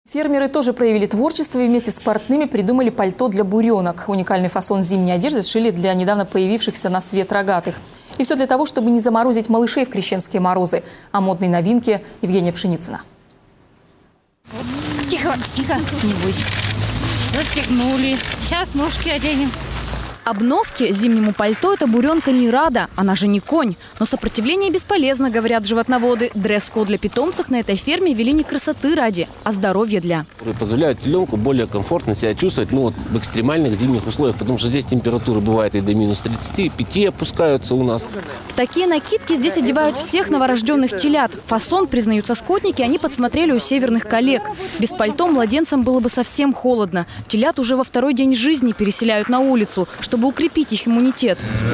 Фермеры тоже проявили творчество и вместе с портными придумали пальто для буренок. Уникальный фасон зимней одежды сшили для недавно появившихся на свет рогатых. И все для того, чтобы не заморозить малышей в крещенские морозы. О модной новинке Евгения Пшеницына. Тихо, тихо, не бойся. Застегнули. Сейчас ножки оденем. Обновке зимнему пальто эта буренка не рада, она же не конь. Но сопротивление бесполезно, говорят животноводы. Дресс-код для питомцев на этой ферме ввели не красоты ради, а здоровья для. Позволяют теленку более комфортно себя чувствовать в экстремальных зимних условиях, потому что здесь температуры бывает и до минус 35 опускаются у нас. В такие накидки здесь одевают всех новорожденных телят. Фасон, признаются скотники, они подсмотрели у северных коллег. Без пальто младенцам было бы совсем холодно. Телят уже во второй день жизни переселяют на улицу, чтобы укрепить их иммунитет.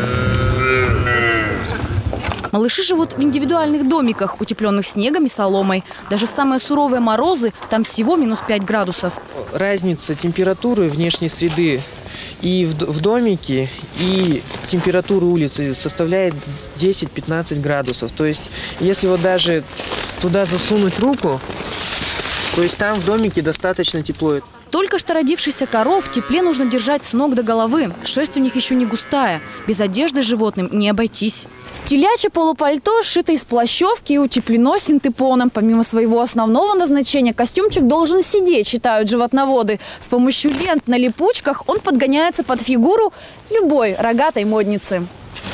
Малыши живут в индивидуальных домиках, утепленных снегом и соломой. Даже в самые суровые морозы там всего минус 5 градусов. Разница температуры внешней среды и в домике, и температуры улицы составляет 10-15 градусов. То есть, если вот даже туда засунуть руку, то есть там в домике достаточно тепло. Только что родившихся коров в тепле нужно держать с ног до головы. Шерсть у них еще не густая. Без одежды животным не обойтись. Телячье полупальто сшито из плащевки и утеплено синтепоном. Помимо своего основного назначения, костюмчик должен сидеть, считают животноводы. С помощью лент на липучках он подгоняется под фигуру любой рогатой модницы.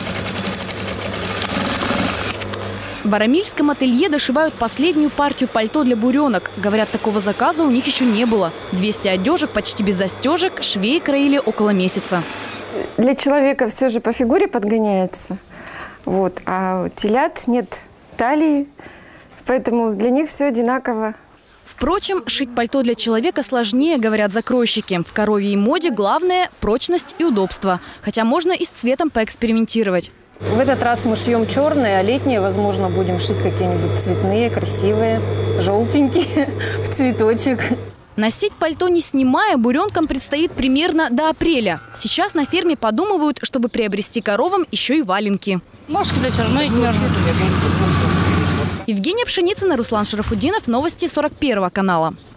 В Арамильском ателье дошивают последнюю партию пальто для буренок. Говорят, такого заказа у них еще не было. 200 одежек почти без застежек швеи краили около месяца. Для человека все же по фигуре подгоняется. А у телят нет талии, поэтому для них все одинаково. Впрочем, шить пальто для человека сложнее, говорят закройщики. В коровьей моде главное – прочность и удобство. Хотя можно и с цветом поэкспериментировать. В этот раз мы шьем черные, а летние, возможно, будем шить какие-нибудь цветные, красивые, желтенькие, в цветочек. Носить пальто не снимая буренкам предстоит примерно до апреля. Сейчас на ферме подумывают, чтобы приобрести коровам еще и валенки. Ножки-то все равно не мерзнут. Евгения Пшеницына, Руслан Шарафудинов. Новости 41 канала.